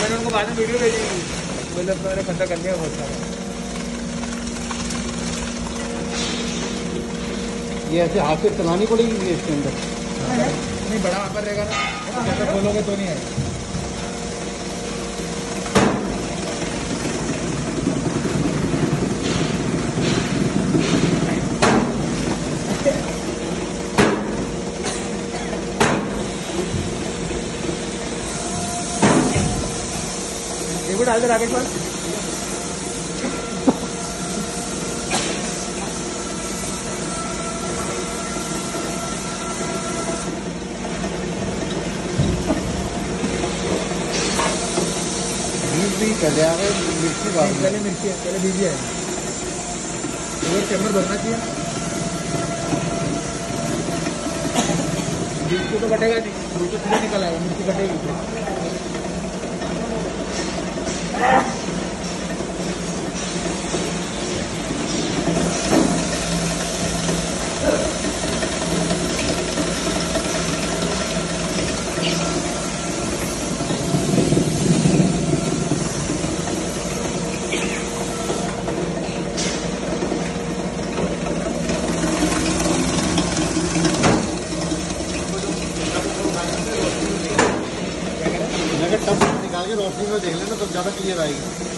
मैंने उनको बाद में वीडियो भेजी, बोले मैंने खर्चा कर लिया बहुत सारा। ये ऐसे हाथ से चलानी पड़ेगी ये इसके अंदर? नहीं, बड़ा आकर रहेगा ना, जैसे खोलोगे तो नहीं आएगा। देखो डाल दे राकेश पास। पहले आ गए मिर्ची, पहले मिर्ची है, पहले बीजी है। एक चम्मच भरना चाहिए, बीज को तो कटेगा नहीं, बीज तो सीधे निकल आएगा, मिर्ची कटेगी। टब निकाल के रोशनी में देख लेना, तब ज्यादा क्लियर आएगी।